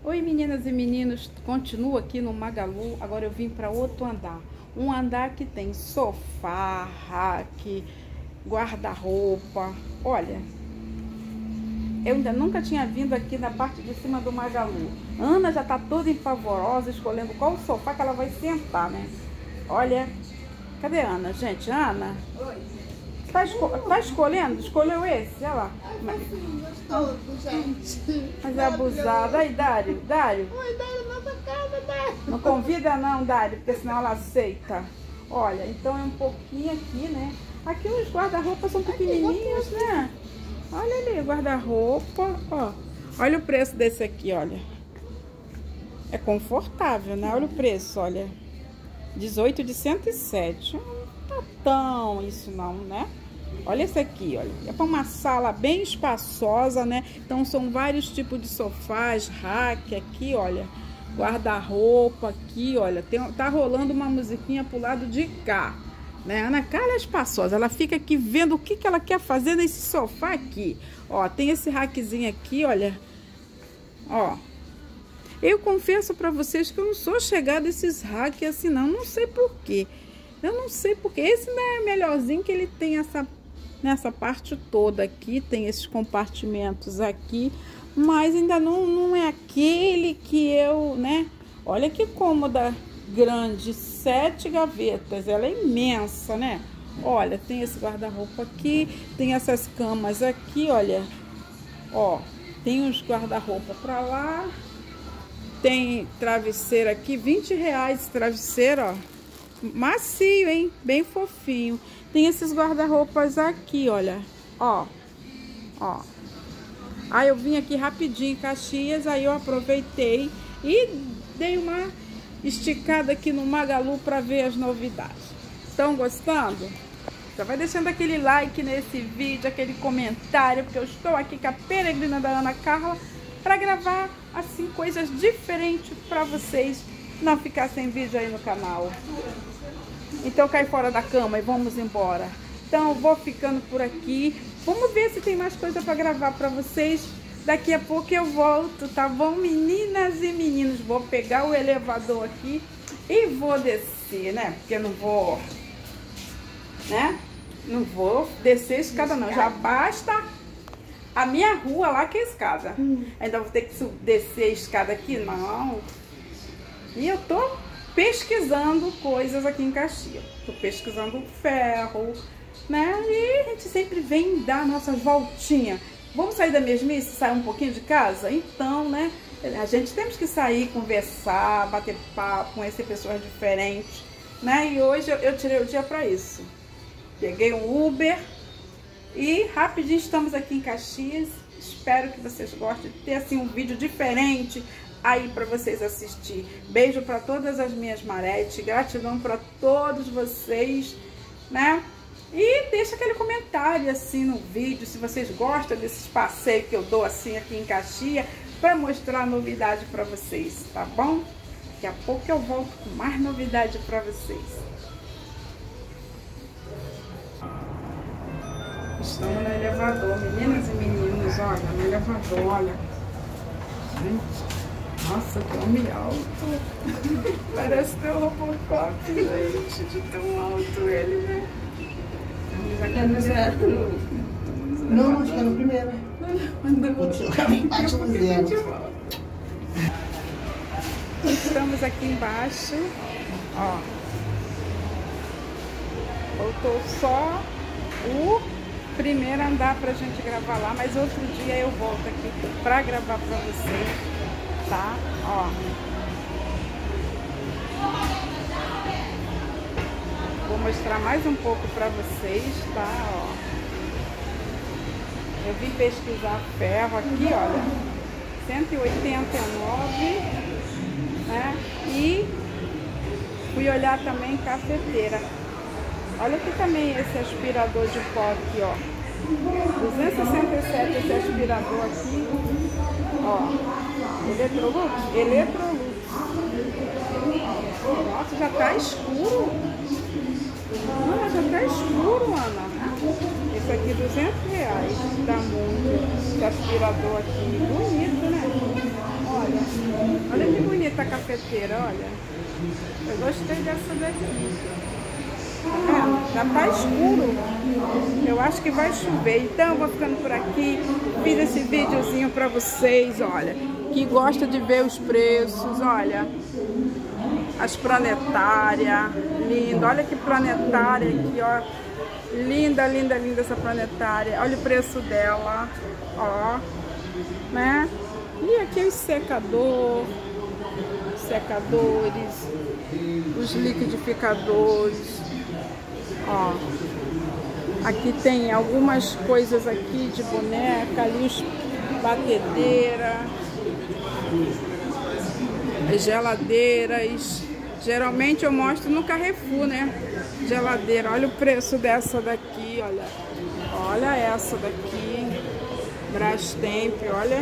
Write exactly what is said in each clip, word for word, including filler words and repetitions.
Oi meninas e meninos, continuo aqui no Magalu. Agora eu vim para outro andar. Um andar que tem sofá, rack, guarda-roupa. Olha, eu ainda nunca tinha vindo aqui na parte de cima do Magalu. Ana já tá toda empavorosa, escolhendo qual sofá que ela vai sentar, né? Olha, cadê a Ana, gente? Ana? Oi. Tá, esco tá escolhendo? Escolheu esse? Olha lá. Gostoso, gente. Mas é abusada. Aí, Dário, Dário. Oi, Dário, na tua casa, Dário. Não convida não, Dário, porque senão ela aceita. Olha, então é um pouquinho aqui, né? Aqui os guarda-roupa são pequenininhos, né? Olha ali, guarda-roupa, ó. Olha o preço desse aqui, olha. É confortável, né? Olha o preço, olha. dezoito de cento e sete. Não tá tão isso não, né? Olha esse aqui, olha. É para uma sala bem espaçosa, né? Então são vários tipos de sofás, rack aqui, olha. Guarda-roupa aqui, olha. Tem, tá rolando uma musiquinha pro lado de cá, né? Ana Carla é espaçosa. Ela fica aqui vendo o que, que ela quer fazer nesse sofá aqui. Ó, tem esse rackzinho aqui, olha. Ó. Eu confesso para vocês que eu não sou chegada a esses racks assim, não. Não sei por quê. Eu não sei porque. Esse não é melhorzinho, que ele tem essa... Nessa parte toda aqui, tem esses compartimentos aqui, mas ainda não, não é aquele que eu, né? Olha que cômoda grande, sete gavetas, ela é imensa, né? Olha, tem esse guarda-roupa aqui, tem essas camas aqui, olha. Ó, tem uns guarda-roupa pra lá, tem travesseiro aqui, vinte reais esse travesseiro, ó. Macio, hein? Bem fofinho. Tem esses guarda-roupas aqui, olha. Ó. Ó. Aí eu vim aqui rapidinho em Caxias, aí eu aproveitei e dei uma esticada aqui no Magalu para ver as novidades. Estão gostando? Já vai deixando aquele like nesse vídeo, aquele comentário, porque eu estou aqui com a peregrina da Ana Carla para gravar assim coisas diferentes para vocês não ficar sem vídeo aí no canal. Então cai fora da cama e vamos embora. Então eu vou ficando por aqui. Vamos ver se tem mais coisa para gravar para vocês. Daqui a pouco eu volto, tá bom, meninas e meninos? Vou pegar o elevador aqui e vou descer, né? Porque eu não vou, né? Não vou descer a escada não. Já basta a minha rua lá que é a escada. Hum. Ainda vou ter que descer a escada aqui? Não. E eu tô pesquisando coisas aqui em Caxias. Tô pesquisando ferro, né? E a gente sempre vem dar nossas voltinhas. Vamos sair da mesmice, sair um pouquinho de casa? Então, né? A gente temos que sair, conversar, bater papo, conhecer pessoas diferentes, né? E hoje eu, eu tirei o dia para isso. Peguei um Uber e rapidinho estamos aqui em Caxias. Espero que vocês gostem de ter assim um vídeo diferente aí para vocês assistir. Beijo para todas as minhas maretes, gratidão para todos vocês, né? E deixa aquele comentário assim no vídeo, se vocês gostam desses passeios que eu dou assim aqui em Caxias, para mostrar novidade para vocês, tá bom? Daqui a pouco eu volto com mais novidade para vocês. Estamos no elevador, meninas e meninos, olha, no elevador, olha. Gente. Nossa, que homem alto. Parece ter um Robocop, gente, de tão alto ele, né? Não, acho que é no primeiro. Estamos aqui embaixo, ó. Faltou só o primeiro andar pra gente gravar lá, mas outro dia eu volto aqui pra gravar pra vocês. Tá? Ó. Vou mostrar mais um pouco pra vocês, tá? Ó. Eu vim pesquisar ferro aqui, olha. cento e oitenta e nove, né? E fui olhar também cafeteira. Olha aqui também esse aspirador de pó aqui, ó. duzentos e sessenta e sete esse aspirador aqui. Ó. Electrolux? Electrolux. Nossa, já tá escuro. Ana, já tá escuro, Ana. Esse aqui, duzentos reais. Dá muito. Esse aspirador aqui. Bonito, né? Olha. cafeteira, olha. Eu gostei dessa daqui. Tá vendo? Já tá escuro. Eu acho que vai chover. Então eu vou ficando por aqui. Fiz esse videozinho pra vocês, olha. Que gosta de ver os preços, olha. As planetárias. Linda. Olha que planetária aqui, ó. Linda, linda, linda essa planetária. Olha o preço dela. Ó. Né? E aqui os secador, secadores, os liquidificadores. Ó. Aqui tem algumas coisas aqui de boneca, ali os batedeira, as geladeiras. Geralmente eu mostro no Carrefour, né? Geladeira. Olha o preço dessa daqui, olha. Olha essa daqui. Brastemp, olha.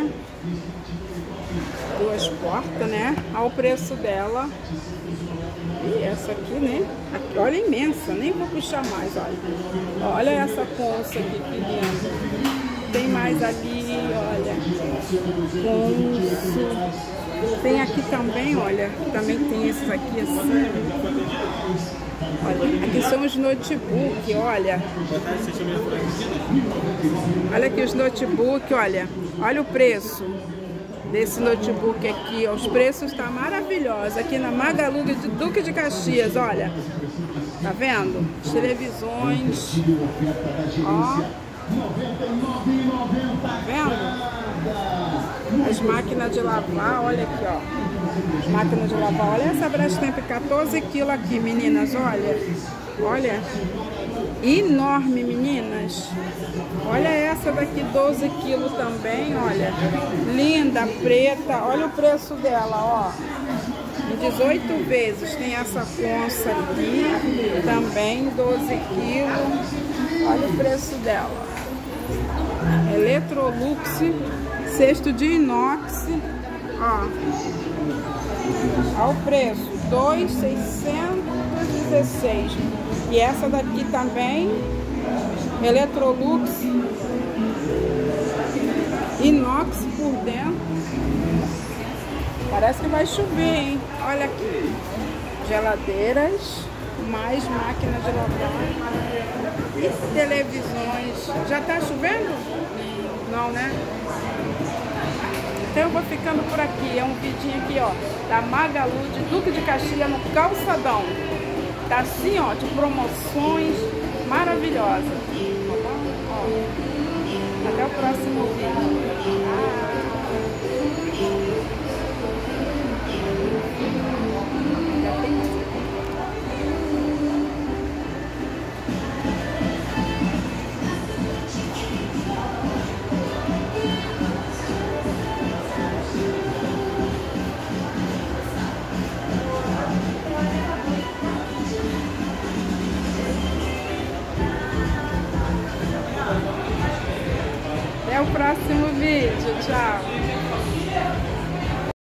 Duas portas, né? Olha o preço dela. E essa aqui, né? Aqui, olha, imensa. Nem vou puxar mais, olha. Olha essa ponça aqui, que linda. Tem mais ali, olha. Ponço. Tem aqui também, olha. Também tem esses aqui assim. Olha, aqui são os notebook, olha. Olha aqui os notebook, olha. Olha o preço desse notebook aqui, ó. Os preços estão maravilhosos. Aqui na Magalu de Duque de Caxias, olha. Tá vendo? As televisões. Ó. Tá vendo? As máquinas de lavar, olha aqui, ó. As máquinas de lavar. Olha essa Brastemp, quatorze quilos aqui, meninas, olha. Olha. Enorme, meninas. Olha essa daqui, doze quilos também, olha. Linda, preta. Olha o preço dela, ó. Em dezoito vezes. Tem essa concha aqui, também, doze quilos. Olha o preço dela. Electrolux, cesto de inox, ó. Olha o preço, dois mil seiscentos e dezesseis. E essa daqui também, Electrolux, inox por dentro. Parece que vai chover, hein? Olha aqui, geladeiras, mais máquinas de lavar e televisões. Já tá chovendo? Não, né? Então eu vou ficando por aqui. É um vidinho aqui, ó, da Magalu de Duque de Caxias, no Calçadão. Tá assim, ó, de promoções maravilhosas. Ó, até o próximo vídeo. Até o próximo vídeo. Tchau.